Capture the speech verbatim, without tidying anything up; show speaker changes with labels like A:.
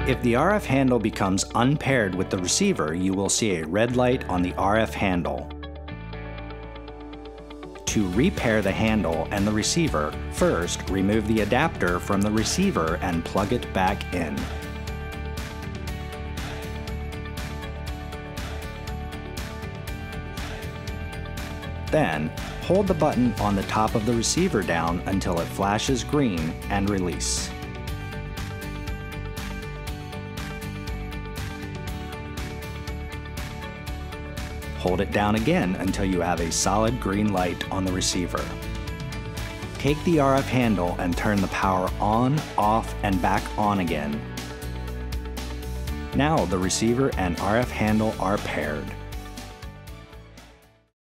A: If the R F handle becomes unpaired with the receiver, you will see a red light on the R F handle. To repair the handle and the receiver, first remove the adapter from the receiver and plug it back in. Then, hold the button on the top of the receiver down until it flashes green and release. Hold it down again until you have a solid green light on the receiver. Take the R F handle and turn the power on, off, and back on again. Now the receiver and R F handle are paired.